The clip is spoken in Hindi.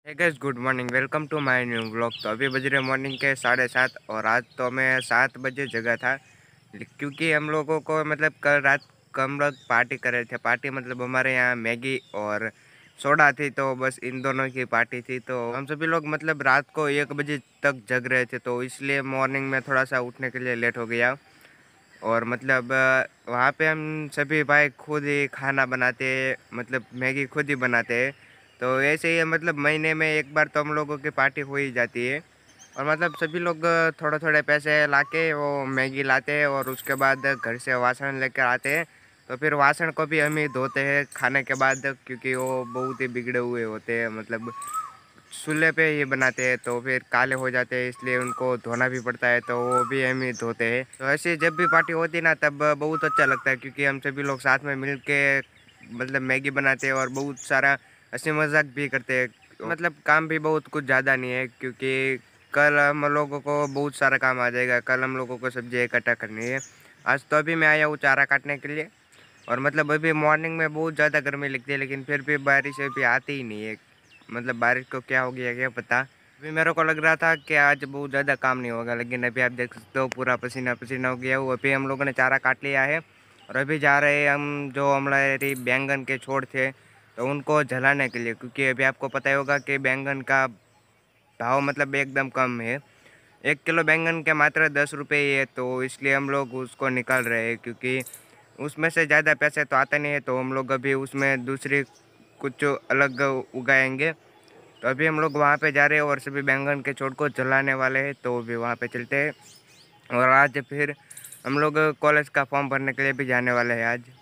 Hey guys, good morning. Welcome to my new vlog. तो अभी बज रहे मॉर्निंग के 7:30 और आज तो मैं 7 बजे जगा था क्योंकि हम लोगों को मतलब कल रात को हम लोग पार्टी कर रहे थे। पार्टी मतलब हमारे यहाँ मैगी और सोडा थी, तो बस इन दोनों की पार्टी थी। तो हम सभी लोग मतलब रात को 1 बजे तक जग रहे थे, तो इसलिए मॉर्निंग में थोड़ा सा उठने के लिए लेट हो गया। और मतलब वहाँ पे हम सभी भाई खुद ही खाना बनाते, मतलब मैगी खुद ही बनाते हैं। तो ऐसे ही मतलब महीने में एक बार तो हम लोगों की पार्टी हो ही जाती है। और मतलब सभी लोग थोड़े थोड़े पैसे लाके वो मैगी लाते हैं और उसके बाद घर से वासन लेकर आते हैं। तो फिर वासन को भी हम ही धोते हैं खाने के बाद, क्योंकि वो बहुत ही बिगड़े हुए होते हैं। मतलब चूल्हे पे ये बनाते हैं तो फिर काले हो जाते हैं, इसलिए उनको धोना भी पड़ता है, तो वो भी हम ही धोते हैं। तो ऐसे जब भी पार्टी होती है ना, तब बहुत अच्छा लगता है, क्योंकि हम सभी लोग साथ में मिल के मतलब मैगी बनाते हैं और बहुत सारा हंसी मजाक भी करते हैं। मतलब काम भी बहुत कुछ ज़्यादा नहीं है, क्योंकि कल हम लोगों को बहुत सारा काम आ जाएगा। कल हम लोगों को सब्जी इकट्ठा करनी है। आज तो अभी मैं आया हूँ चारा काटने के लिए। और मतलब अभी मॉर्निंग में बहुत ज़्यादा गर्मी लगती है, लेकिन फिर भी बारिश अभी आती ही नहीं है। मतलब बारिश को क्या हो गया क्या पता। अभी मेरे को लग रहा था कि आज बहुत ज़्यादा काम नहीं होगा, लेकिन अभी आप देख सकते हो पूरा पसीना पसीना हो गया हूँ। अभी हम लोगों ने चारा काट लिया है और अभी जा रहे हैं हम जो हमारे बैंगन के छोड़ थे, तो उनको जलाने के लिए। क्योंकि अभी आपको पता ही होगा कि बैंगन का भाव मतलब एकदम कम है। 1 किलो बैंगन के मात्र 10 रुपये ही है, तो इसलिए हम लोग उसको निकाल रहे हैं। क्योंकि उसमें से ज़्यादा पैसे तो आते नहीं है, तो हम लोग अभी उसमें दूसरी कुछ अलग उगाएंगे। तो अभी हम लोग वहाँ पे जा रहे हैं और सभी बैंगन के छोड़ को जलाने वाले हैं, तो भी वहाँ पे चलते हैं। और आज फिर हम लोग कॉलेज का फॉर्म भरने के लिए भी जाने वाले हैं आज।